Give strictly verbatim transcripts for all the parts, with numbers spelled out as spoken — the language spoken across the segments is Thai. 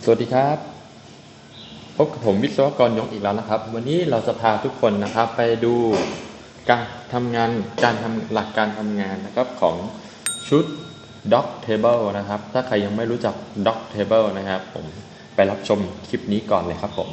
สวัสดีครับพบกับผมวิศวกรยงอีกแล้วนะครับวันนี้เราจะพาทุกคนนะครับไปดูการทำงานการทำหลักการทำงานนะครับของชุด Doc Table นะครับถ้าใครยังไม่รู้จัก Doc Table นะครับผมไปรับชมคลิปนี้ก่อนเลยครับผม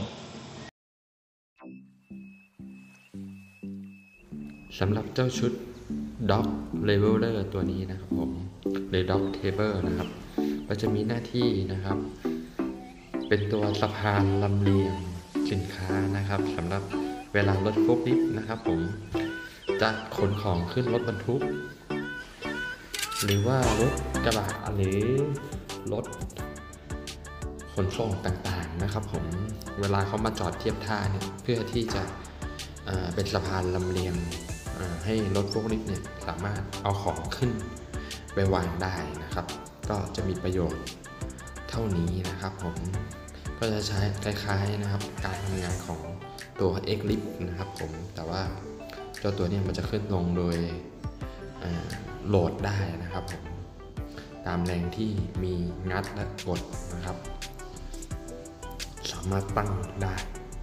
สำหรับเจ้าชุด Doc Leveler ตัวนี้นะครับผมหรือ Doc Table นะครับก็จะมีหน้าที่นะครับเป็นตัวสะพานลำเลียงสินค้านะครับสำหรับเวลารถโฟล์คลิฟต์นะครับผมจะขนของขึ้นรถบรรทุกหรือว่ารถกระบะหรือรถขนส่งต่างๆนะครับผมเวลาเขามาจอดเทียบท่าเนี่ยเพื่อที่จะเอ่อเป็นสะพานลำเลียงให้รถโฟล์คลิฟต์เนี่ยสามารถเอาของขึ้นไปวางได้นะครับก็จะมีประโยชน์เท่านี้นะครับผมก็จะใช้คล้ายๆนะครับการทำงานของตัว X-Lift นะครับผมแต่ว่าเจ้าตัวนี้มันจะขึ้นลงโดยโหลดได้นะครับผมตามแรงที่มีงัดและกดนะครับสามารถตั้งได้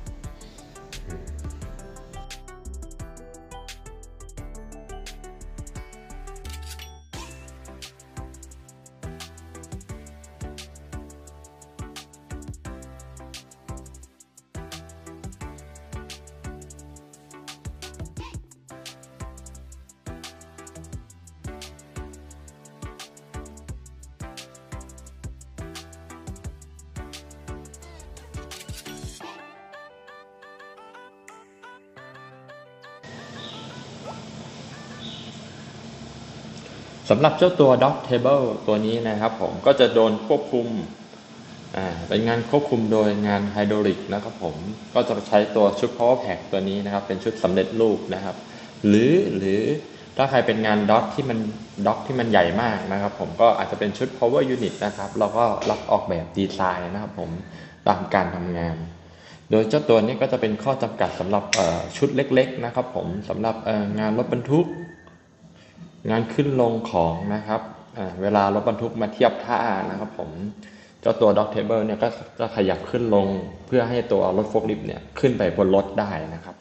สำหรับเจ้าตัว Doc Table ตัวนี้นะครับผมก็จะโดนควบคุมอ่าเป็นงานควบคุมโดยงานไฮดรอลิกนะครับผมก็จะใช้ตัวชุด Power Pack ตัวนี้นะครับเป็นชุดสำเร็จรูปนะครับหรือหรือถ้าใครเป็นงานด็อกที่มันด็อกที่มันใหญ่มากนะครับผมก็อาจจะเป็นชุด Power Unit นะครับเราก็รับออกแบบดีไซน์นะครับผมตามการทำงานโดยเจ้าตัวนี้ก็จะเป็นข้อจำกัดสำหรับชุดเล็กๆนะครับผมสำหรับงานรถบรรทุกงานขึ้นลงของนะครับเวลารถบรรทุกมาเทียบท่านะครับผมเจ้าตัว Dock Table เนี่ยก็จะขยับขึ้นลงเพื่อให้ตัวรถโฟล์คลิฟต์เนี่ยขึ้นไปบนรถได้นะครับ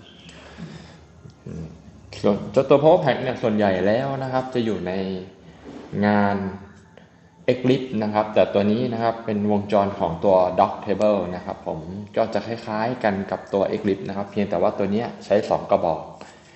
ส่วนเจ้าตัว Power Pack เนี่ยส่วนใหญ่แล้วนะครับจะอยู่ในงาน X-Lift นะครับแต่ตัวนี้นะครับเป็นวงจรของตัว Dock Table นะครับผมก็จะคล้ายๆกันกับตัว X-Lift นะครับเพียงแต่ว่าตัวนี้ใช้สองกระบอก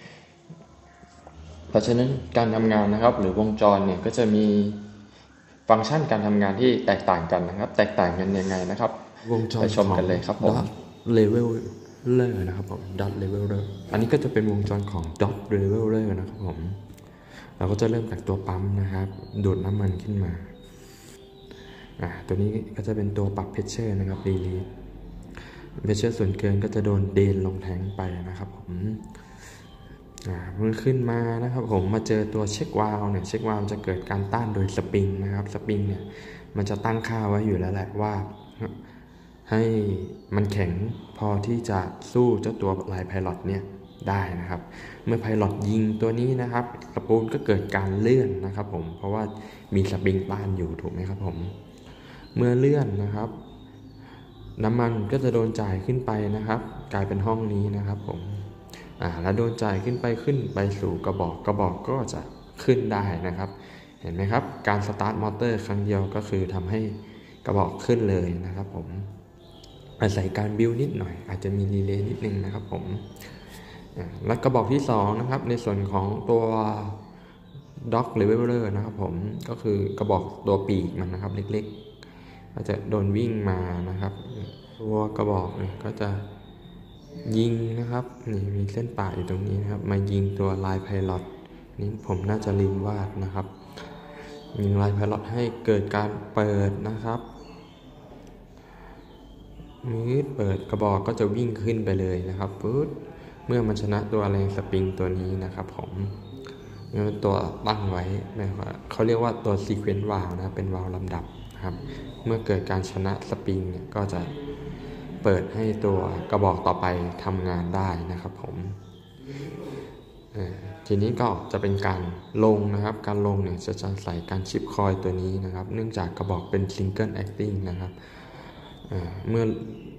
เพราะฉะนั้นการทำงานนะครับหรือวงจรเนี่ยก็จะมีฟังก์ชันการทำงานที่แตกต่างกันนะครับแตกต่างกันยังไงนะครับวงจรไปชมกันเลยครับผม Leveler นะครับผม Dot Leveler อันนี้ก็จะเป็นวงจรของ Dot Leveler นะครับผมเราก็จะเริ่มจากตัวปั๊มนะครับดูดน้ำมันขึ้นมาอ่าตัวนี้ก็จะเป็นตัวปรับเพชเชอร์นะครับรีลีสเพชเชอร์ส่วนเกินก็จะโดนเดนลงแทงไปนะครับผมเมื่อขึ้นมานะครับผมมาเจอตัวเช็ควาล์วเนี่ยเช็ควาล์วจะเกิดการต้านโดยสปริงนะครับสปริงเนี่ยมันจะตั้งค่าไว้อยู่แล้วแหละว่าให้มันแข็งพอที่จะสู้เจ้าตัวลายไพลอตเนี่ยได้นะครับเมื่อไพลอตยิงตัวนี้นะครับสปูลก็เกิดการเลื่อนนะครับผมเพราะว่ามีสปริงต้านอยู่ถูกไหมครับผมเมื่อเลื่อนนะครับน้ำมันก็จะโดนจ่ายขึ้นไปนะครับกลายเป็นห้องนี้นะครับผมอ่าแล้วโดนจ่ายขึ้นไปขึ้นไปสู่กระบอกกระบอกก็จะขึ้นได้นะครับเห็นไหมครับการสตาร์ทมอเตอร์ครั้งเดียวก็คือทำให้กระบอกขึ้นเลยนะครับผมอาศัยการบิวนิดหน่อยอาจจะมีรีเลย์นิดนึงนะครับผมและกระบอกที่สองนะครับในส่วนของตัว Dock Leveler นะครับผมก็คือกระบอกตัวปีกมันนะครับเล็กๆก็จะโดนวิ่งมานะครับตัวกระบอกเนี่ยก็จะยิงนะครับนี่มีเส้นป่าอยู่ตรงนี้นะครับมายิงตัวลายไพลอตนี่ผมน่าจะลืมวาดนะครับยิงลายไพลอตให้เกิดการเปิดนะครับมือเปิดกระบอกก็จะวิ่งขึ้นไปเลยนะครับปุ๊บเมื่อมันชนะตัวแรงสปริงตัวนี้นะครับผมตัวตั้งไว้นะครับเขาเรียกว่าตัวซีเควนต์วาล์วนะเป็นวาล์วลำดับนะครับเมื่อเกิดการชนะสปริงเนี่ยก็จะเปิดให้ตัวกระบอกต่อไปทำงานได้นะครับผมทีนี้ก็จะเป็นการลงนะครับการลงเนี่ยจะใส่การชิปคอยตัวนี้นะครับเนื่องจากกระบอกเป็นซิงเกิลแอคติ้งนะครับเมื่อ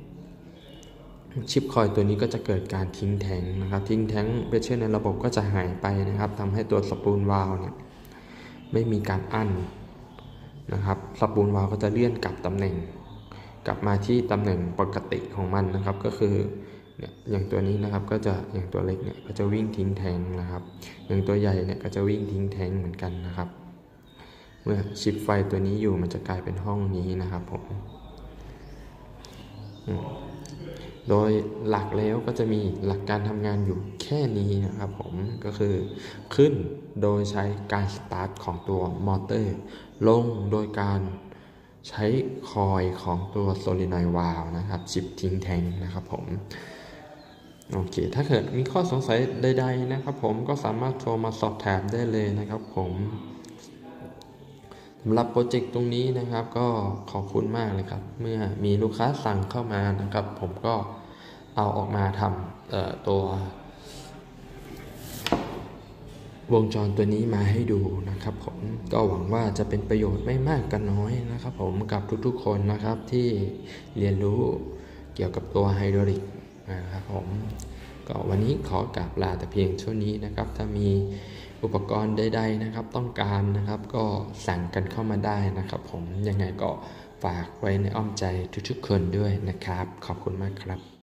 ชิปคอยตัวนี้ก็จะเกิดการทิ้งแทงนะครับทิ้งแทงเพชเชอร์ในระบบก็จะหายไปนะครับทำให้ตัวสปูลวาล์วเนี่ยไม่มีการอั้นนะครับสปูลวาล์วก็จะเลื่อนกลับตำแหน่งกลับมาที่ตำแหน่งปกติของมันนะครับก็คือเนี่ยอย่างตัวนี้นะครับก็จะอย่างตัวเล็กเนี่ยก็จะวิ่งทิ้งแทงนะครับอย่างตัวใหญ่เนี่ยก็จะวิ่งทิ้งแทงเหมือนกันนะครับเมื่อชิปไฟตัวนี้อยู่มันจะกลายเป็นห้องนี้นะครับผมโดยหลักแล้วก็จะมีหลักการทำงานอยู่แค่นี้นะครับผมก็คือขึ้นโดยใช้การสตาร์ทของตัวมอเตอร์ลงโดยการใช้คอยของตัวโซลินอยวาล์วนะครับชิปทิ้งแทงนะครับผมโอเคถ้าเกิดมีข้อสงสัยใดๆนะครับผมก็สามารถโทรมาสอบถามได้เลยนะครับผมสำหรับโปรเจกต์ตรงนี้นะครับก็ขอบคุณมากเลยครับเมื่อมีลูกค้าสั่งเข้ามานะครับผมก็เอาออกมาทำตัววงจรตัวนี้มาให้ดูนะครับผมก็หวังว่าจะเป็นประโยชน์ไม่มากก็น้อยนะครับผมกับทุกๆคนนะครับที่เรียนรู้เกี่ยวกับตัวไฮดรอลิกนะครับผมก็วันนี้ขอกราบลาแต่เพียงเท่านี้นะครับถ้ามีอุปกรณ์ใดๆนะครับต้องการนะครับก็สั่งกันเข้ามาได้นะครับผมยังไงก็ฝากไว้ในอ้อมใจทุกๆคนด้วยนะครับขอบคุณมากครับ